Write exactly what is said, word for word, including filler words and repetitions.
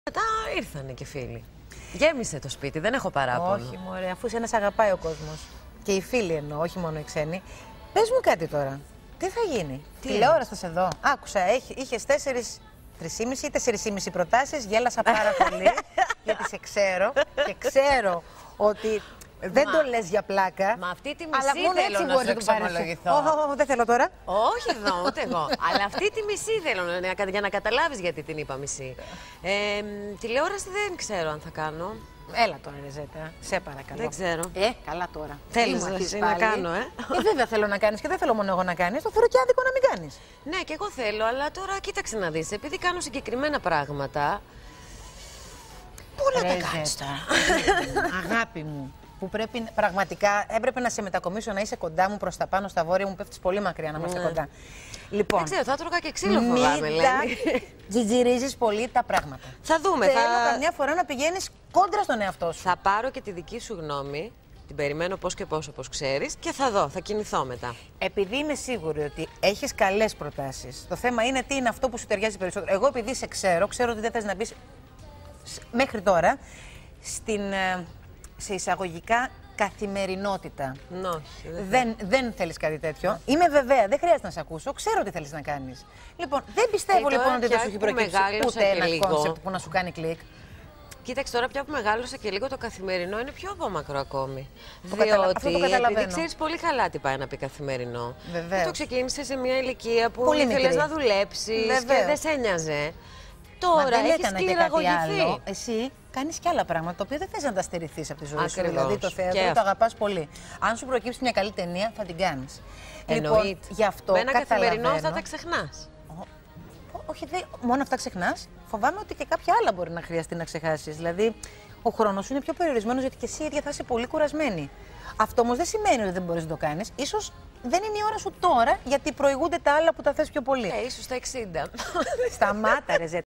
Μετά ήρθανε και φίλοι. Γέμισε το σπίτι, δεν έχω παράπονο. Όχι, μωρέ, αφού σε ένας αγαπάει ο κόσμος. Και οι φίλοι εννοώ, όχι μόνο οι ξένοι. Πες μου κάτι τώρα. Τι θα γίνει, Τι τηλεόραση θα σε δω. Άκουσα, είχες τέσσερις, τρεις ή τέσσερις ή μισή προτάσεις, γέλασα πάρα πολύ, γιατί σε ξέρω και ξέρω ότι δεν Μα, το λες για πλάκα. Μα αυτή τη αλλά μισή μόνο θέλω έτσι να μπορείς σου να του πάρεις. εξομολογηθώ. Oh, oh, δεν θέλω τώρα. Όχι εδώ, ούτε εγώ. Αλλά αυτή τη μισή θέλω να, για να καταλάβεις γιατί την είπα μισή. Ε, τηλεόραση δεν ξέρω αν θα κάνω. Έλα τώρα, Ρεζέτα. Σε παρακαλώ. Δεν ξέρω. Ε, καλά τώρα. Θέλεις να, εσύ να κάνω, ε. ε. Βέβαια θέλω να κάνεις και δεν θέλω μόνο εγώ να κάνεις. Το θεωρώ και άδικο να μην κάνεις. Ναι, και εγώ θέλω, αλλά τώρα κοίταξε να δεις. Επειδή κάνω συγκεκριμένα πράγματα. Πού να τα κάνεις τώρα. Αγάπη μου. Που πρέπει πραγματικά έπρεπε να σε μετακομίσω, να είσαι κοντά μου προς τα πάνω στα βόρεια. Μου πέφτεις πολύ μακριά να είμαστε ναι. κοντά. Λοιπόν, δεν ξέρω, θα τρώγα και ξύλο, φοβάμαι, μην τα τζιτζιρίζεις πολύ τα πράγματα. Θα δούμε. Θέλω θα... καμιά φορά να πηγαίνεις κόντρα στον εαυτό σου. Θα πάρω και τη δική σου γνώμη. Την περιμένω πώς και πώς, όπως ξέρεις, και θα δω, θα κινηθώ μετά. Επειδή είμαι σίγουρη ότι έχεις καλές προτάσεις, το θέμα είναι τι είναι αυτό που σου ταιριάζει περισσότερο. Εγώ, επειδή σε ξέρω, ξέρω ότι δεν θες να μπεις μέχρι τώρα στην, σε εισαγωγικά καθημερινότητα. No, δεν, δεν, δεν θέλεις κάτι τέτοιο. Είμαι βεβαία, δεν χρειάζεται να σε ακούσω. Ξέρω τι θέλεις να κάνεις. Λοιπόν, δεν πιστεύω και λοιπόν ότι δεν σου έχει προκύψει ούτε ένα κόνσεπτ που να σου κάνει κλικ. Κοίταξε, τώρα πια που μεγάλωσα και λίγο, το καθημερινό είναι πιο απόμακρο ακόμη. Το Διότι καταλα... αυτό το καταλαβαίνω. επειδή ξέρεις πολύ καλά τι πάει να πει καθημερινό. Βεβαίως. Το ξεκίνησε σε μια ηλικία που ήθελες να δουλέψεις και δεν σε ένοιαζε. Τώρα δεν έχεις σκληραγωγηθεί. Εσύ κάνεις και άλλα πράγματα τα οποία δεν θες να τα στερηθείς από τη ζωή σου. Δηλαδή το θέατρο και το αγαπάς πολύ. Αν σου προκύψει μια καλή ταινία, θα την κάνεις. Εννοείται. Λοιπόν, γι' αυτό με ένα καταλαβαίνω... καθημερινό θα τα ξεχνάς. Όχι, δε, μόνο αυτά ξεχνάς. Φοβάμαι ότι και κάποια άλλα μπορεί να χρειαστεί να ξεχάσεις. Δηλαδή, ο χρόνος σου είναι πιο περιορισμένος γιατί και εσύ ίδια θα είσαι πολύ κουρασμένη. Αυτό όμως δεν σημαίνει ότι δεν μπορείς να το κάνεις. Ίσως δεν είναι η ώρα σου τώρα, γιατί προηγούνται τα άλλα που τα θες πιο πολύ. Ε, ίσως στα εξήντα. Σταμάτα, ρε.